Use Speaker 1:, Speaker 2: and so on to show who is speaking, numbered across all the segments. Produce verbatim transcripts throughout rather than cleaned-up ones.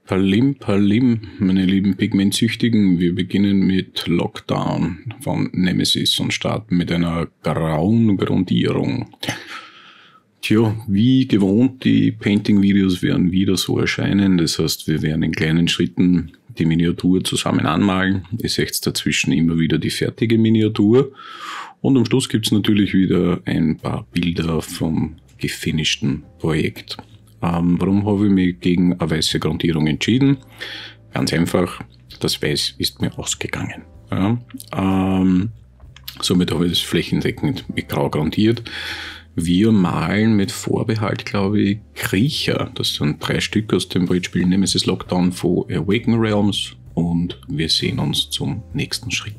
Speaker 1: Palim, Palim, meine lieben Pigmentsüchtigen, wir beginnen mit Lockdown von Nemesis und starten mit einer grauen Grundierung. Tja, wie gewohnt, die Painting-Videos werden wieder so erscheinen, das heißt, wir werden in kleinen Schritten die Miniatur zusammen anmalen. Ihr seht dazwischen immer wieder die fertige Miniatur und am Schluss gibt es natürlich wieder ein paar Bilder vom gefinishten Projekt. Ähm, warum habe ich mich gegen eine weiße Grundierung entschieden? Ganz einfach, das Weiß ist mir ausgegangen. Ja, ähm, somit habe ich das flächendeckend mit Grau grundiert. Wir malen mit Vorbehalt, glaube ich, Kriecher. Das sind drei Stück aus dem Brettspiel Nemesis Lockdown von Awaken Realms und wir sehen uns zum nächsten Schritt.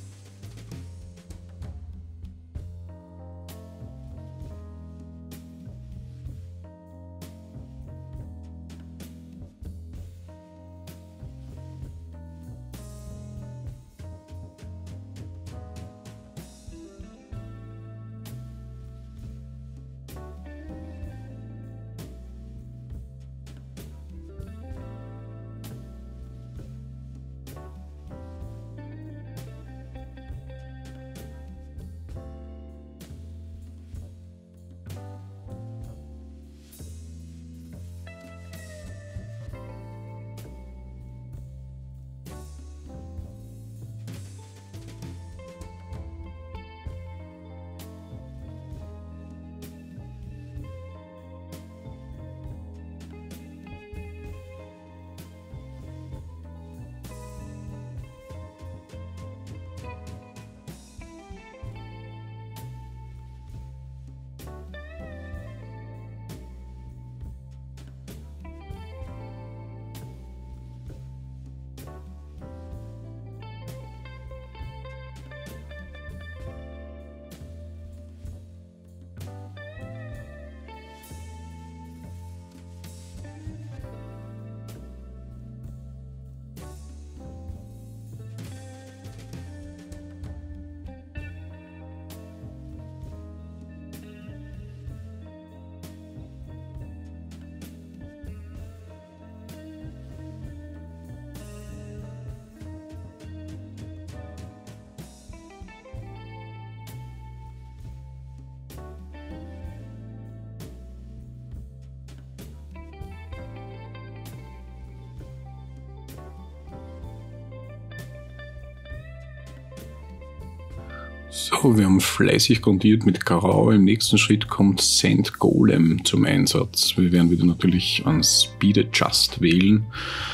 Speaker 1: So, wir haben fleißig grundiert mit Grau. Im nächsten Schritt kommt Sand Golem zum Einsatz. Wir werden wieder natürlich an Speed Adjust wählen.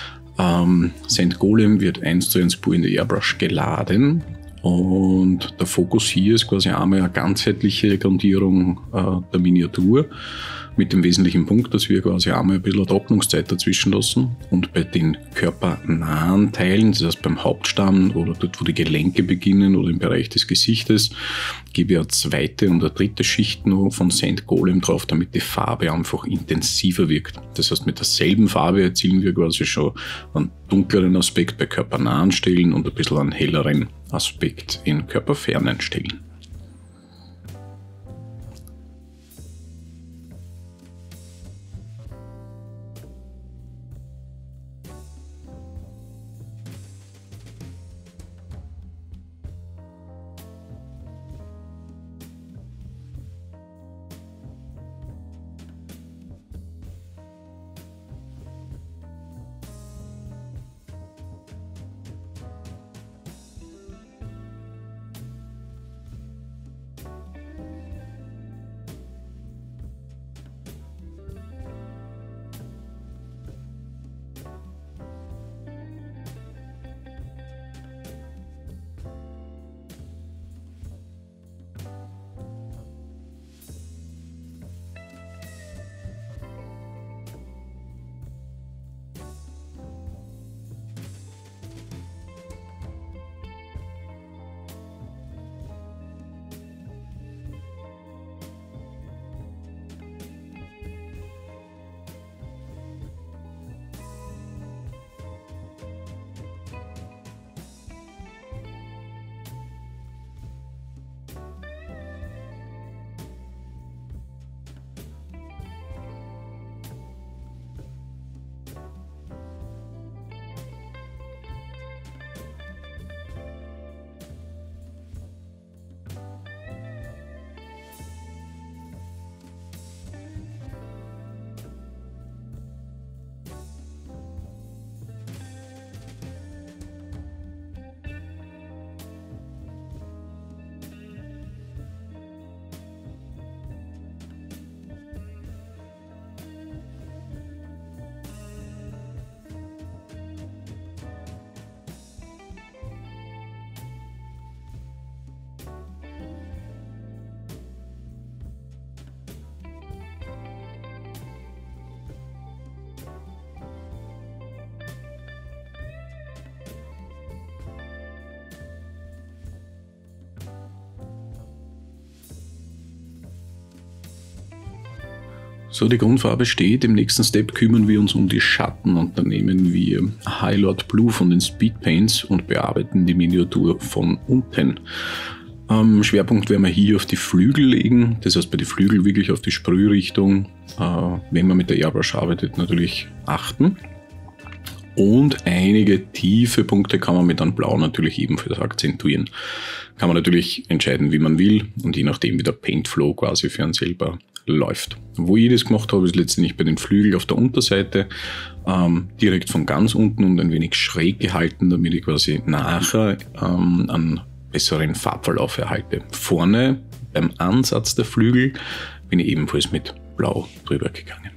Speaker 1: Ähm, Sand Golem wird eins zu eins pur in der Airbrush geladen. Und der Fokus hier ist quasi einmal eine ganzheitliche Grundierung äh, der Miniatur mit dem wesentlichen Punkt, dass wir quasi einmal ein bisschen Trocknungszeit dazwischen lassen und bei den körpernahen Teilen, das heißt beim Hauptstamm oder dort, wo die Gelenke beginnen oder im Bereich des Gesichtes, gebe ich eine zweite und eine dritte Schicht noch von Sand Golem drauf, damit die Farbe einfach intensiver wirkt. Das heißt, mit derselben Farbe erzielen wir quasi schon einen dunkleren Aspekt bei körpernahen Stellen und ein bisschen einen helleren Aspekt in körperfernen Stellen. So, die Grundfarbe steht. Im nächsten Step kümmern wir uns um die Schatten und dann nehmen wir High Lord Blue von den Speed Paints und bearbeiten die Miniatur von unten. Ähm, Schwerpunkt werden wir hier auf die Flügel legen, das heißt bei den Flügeln wirklich auf die Sprührichtung, äh, wenn man mit der Airbrush arbeitet, natürlich achten. Und einige tiefe Punkte kann man mit einem Blau natürlich ebenfalls akzentuieren. Kann man natürlich entscheiden, wie man will und je nachdem, wie der Paintflow quasi für einen selber läuft. Wo ich das gemacht habe, ist letztendlich bei den Flügeln auf der Unterseite, ähm, direkt von ganz unten und ein wenig schräg gehalten, damit ich quasi nachher ähm, einen besseren Farbverlauf erhalte. Vorne beim Ansatz der Flügel bin ich ebenfalls mit Blau drüber gegangen.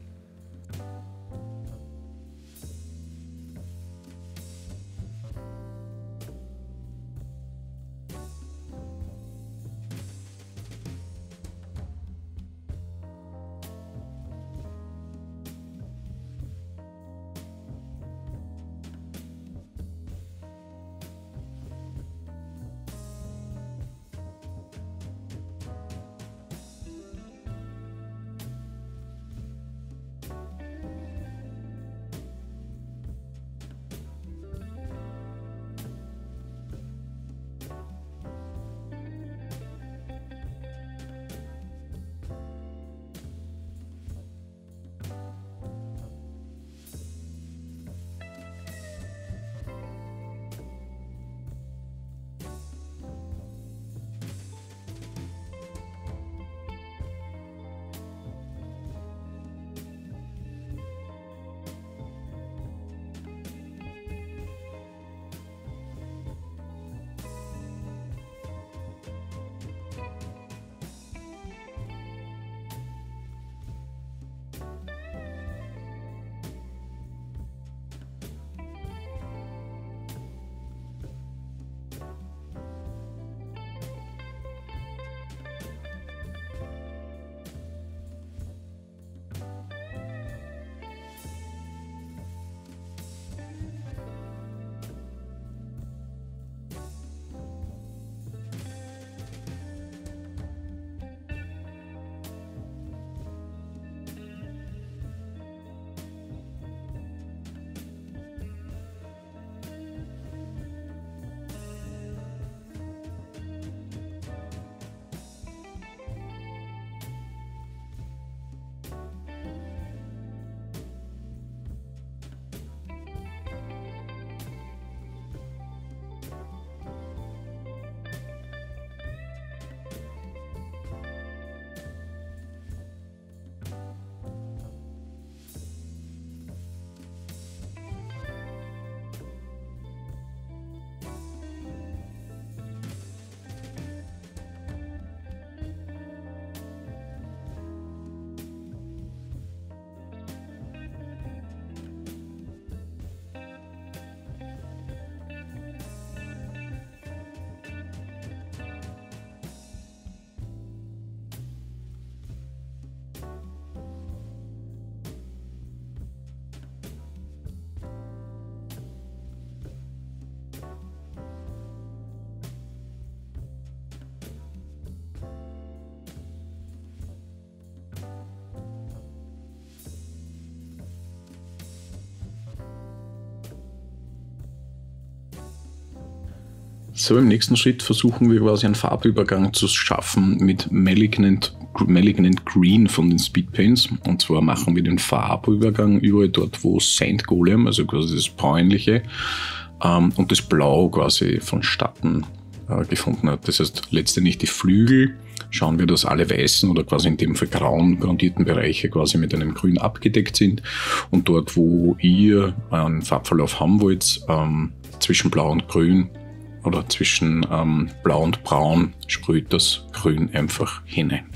Speaker 1: So, im nächsten Schritt versuchen wir quasi einen Farbübergang zu schaffen mit Malignant, Malignant Green von den Speed Paints. Und zwar machen wir den Farbübergang überall dort, wo Sand Golem, also quasi das Bräunliche, ähm, und das Blau quasi vonstatten äh, gefunden hat. Das heißt, letztendlich die Flügel schauen wir, dass alle weißen oder quasi in dem Fall grauen grundierten Bereiche quasi mit einem Grün abgedeckt sind. Und dort, wo ihr einen Farbverlauf haben wollt, ähm, zwischen Blau und Grün, oder zwischen ähm, Blau und Braun sprüht das Grün einfach hinein.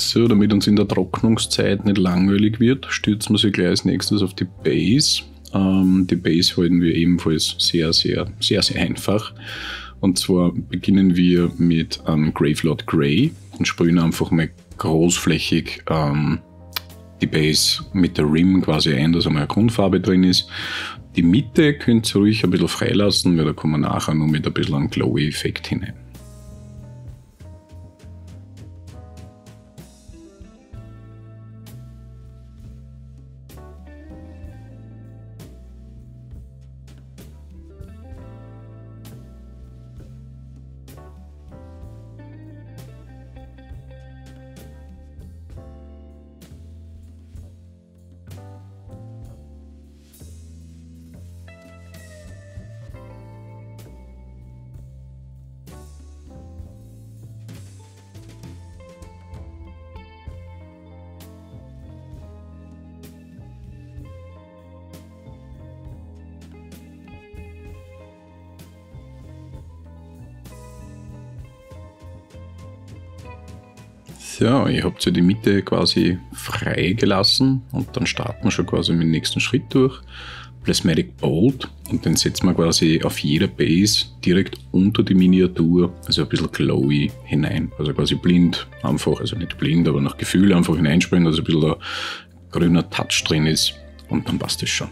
Speaker 1: So, damit uns in der Trocknungszeit nicht langweilig wird, stürzen wir sie gleich als nächstes auf die Base. Ähm, die Base halten wir ebenfalls sehr, sehr, sehr, sehr einfach. Und zwar beginnen wir mit ähm, Gravelord Grey und sprühen einfach mal großflächig ähm, die Base mit der Rim quasi ein, dass einmal eine Grundfarbe drin ist. Die Mitte könnt ihr ruhig ein bisschen freilassen, weil da kommen wir nachher noch mit ein bisschen einen Glowy-Effekt hinein. So, ihr habt ja die Mitte quasi frei gelassen und dann starten wir schon quasi mit dem nächsten Schritt durch. Prismatic Bolt, und den setzen wir quasi auf jeder Base direkt unter die Miniatur, also ein bisschen glowy hinein. Also quasi blind einfach, also nicht blind, aber nach Gefühl einfach hineinsprühen, dass ein bisschen ein grüner Touch drin ist und dann passt es schon.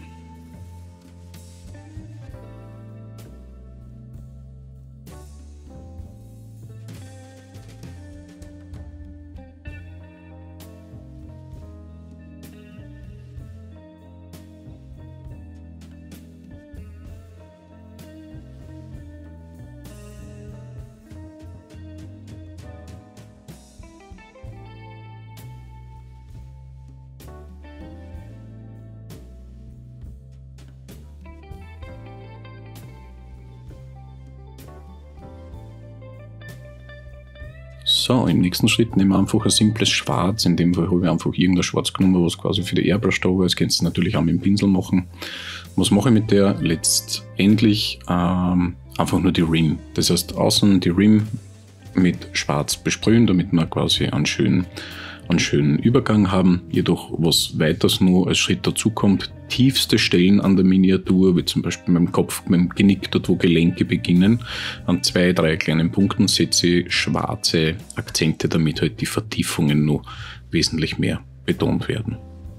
Speaker 1: So, im nächsten Schritt nehmen wir einfach ein simples Schwarz. In dem Fall habe ich einfach irgendein Schwarz genommen, was quasi für die Airbrush da war. Das kannst du natürlich auch mit dem Pinsel machen. Was mache ich mit der? Letztendlich ähm, einfach nur die Rim. Das heißt, außen die Rim mit Schwarz besprühen, damit wir quasi einen schönen, einen schönen Übergang haben. Jedoch, was weiters nur als Schritt dazu kommt, tiefste Stellen an der Miniatur, wie zum Beispiel beim Kopf, beim Genick, dort wo Gelenke beginnen, an zwei, drei kleinen Punkten setze ich schwarze Akzente, damit halt die Vertiefungen noch wesentlich mehr betont werden.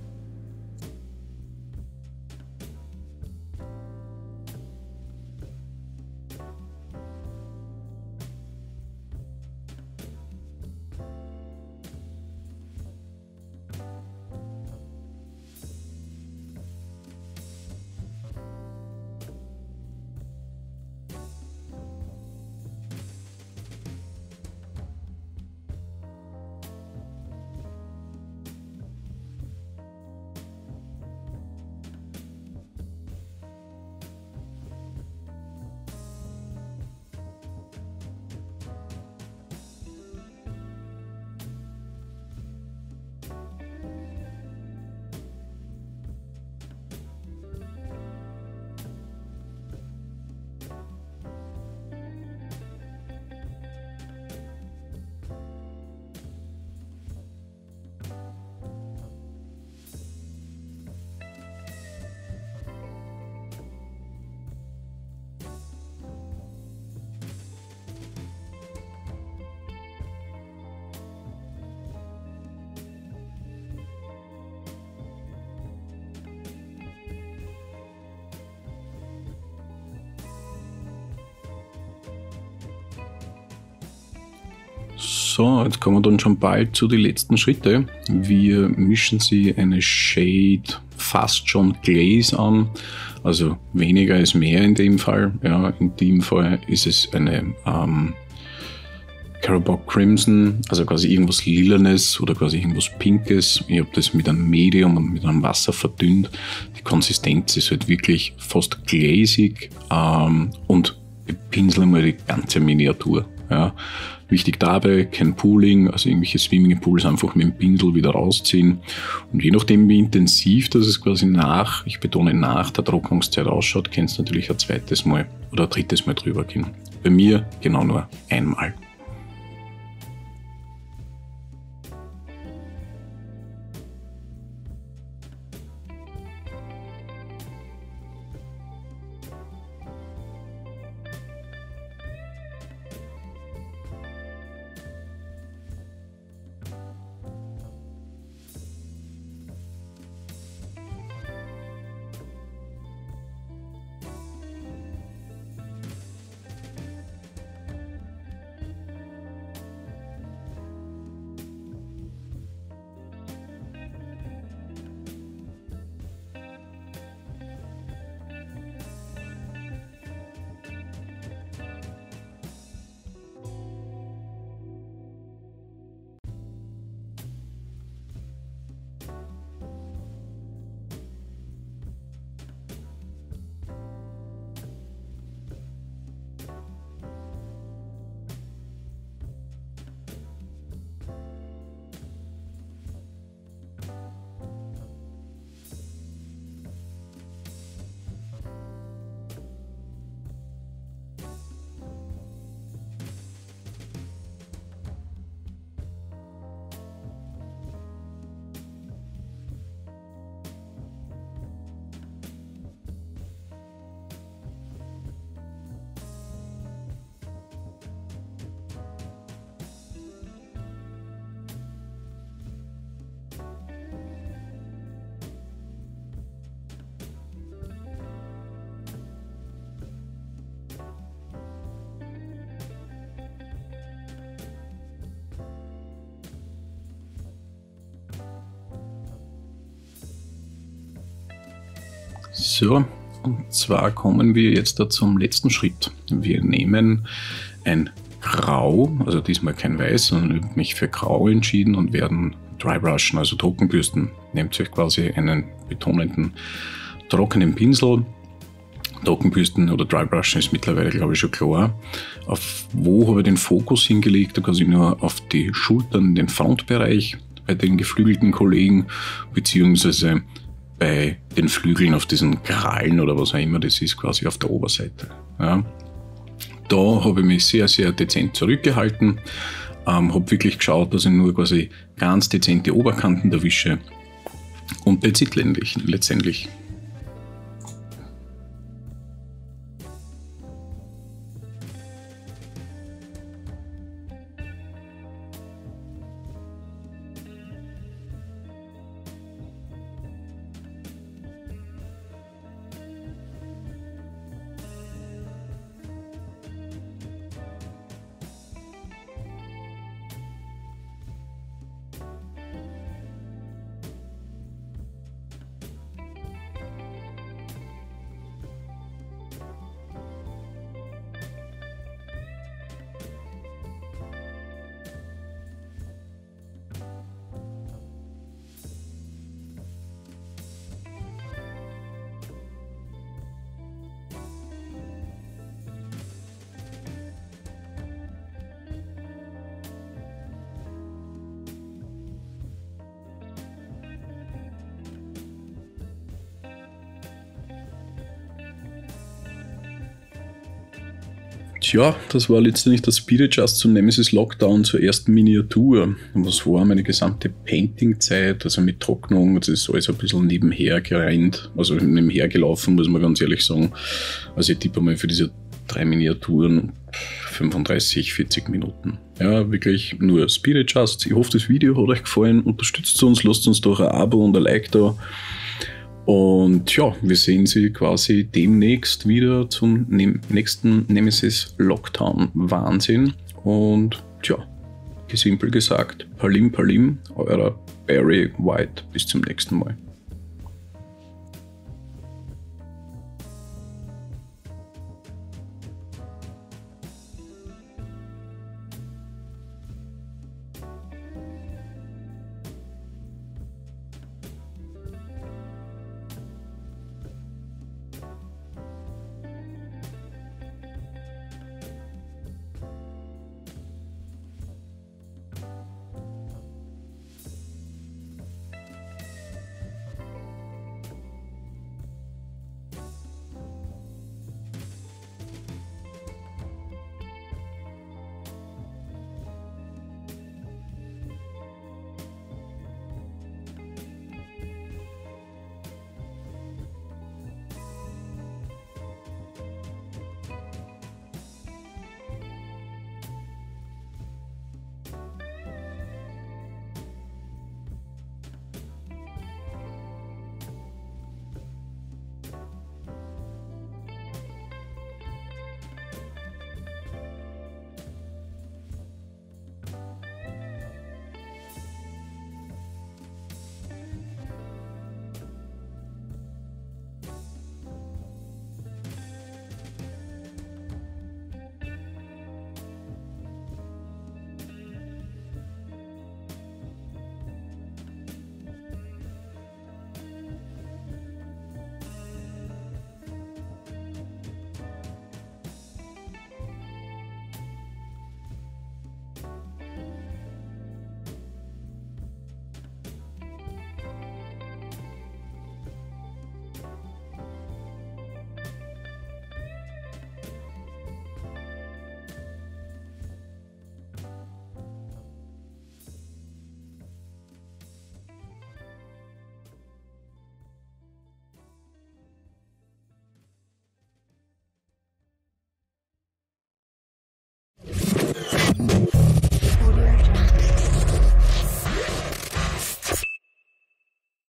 Speaker 1: So, jetzt kommen wir dann schon bald zu den letzten Schritten. Wir mischen sie eine Shade fast schon Glaze an, also weniger ist mehr in dem Fall. Ja, in dem Fall ist es eine ähm, Carroburg Crimson, also quasi irgendwas Lilanes oder quasi irgendwas Pinkes. Ich habe das mit einem Medium und mit einem Wasser verdünnt. Die Konsistenz ist halt wirklich fast glazig ähm, und pinsel mal die ganze Miniatur. Ja. Wichtig dabei, kein Pooling, also irgendwelche Swimming Pools einfach mit dem Pinsel wieder rausziehen. Und je nachdem, wie intensiv das es quasi nach, ich betone nach der Trocknungszeit ausschaut, kannst du natürlich ein zweites Mal oder ein drittes Mal drüber gehen. Bei mir genau nur einmal. So, und zwar kommen wir jetzt da zum letzten Schritt. Wir nehmen ein Grau, also diesmal kein Weiß, sondern ich habe mich für Grau entschieden und werden Dry Brushen, also Trockenbürsten. Nehmt euch quasi einen betonenden trockenen Pinsel. Trockenbürsten oder Dry Brushen ist mittlerweile, glaube ich, schon klar. Auf wo habe ich den Fokus hingelegt? Da quasi nur auf die Schultern, den Frontbereich bei den geflügelten Kollegen, beziehungsweise bei den Flügeln auf diesen Krallen oder was auch immer das ist, quasi auf der Oberseite. Ja. Da habe ich mich sehr, sehr dezent zurückgehalten, ähm, habe wirklich geschaut, dass ich nur quasi ganz dezente Oberkanten erwische und letztendlich, letztendlich Tja, das war letztendlich das Speed Adjust zum Nemesis Lockdown zur ersten Miniatur. Was war meine gesamte Painting-Zeit, also mit Trocknung, das ist alles ein bisschen nebenher gerannt, also nebenher gelaufen, muss man ganz ehrlich sagen. Also ich tippe mal für diese drei Miniaturen fünfunddreißig, vierzig Minuten. Ja, wirklich nur Speed Adjust. Ich hoffe, das Video hat euch gefallen. Unterstützt uns, lasst uns doch ein Abo und ein Like da. Und ja, wir sehen sie quasi demnächst wieder zum ne- nächsten Nemesis Lockdown Wahnsinn. Und tja, simpel gesagt, Palim Palim, euer Barry White. Bis zum nächsten Mal.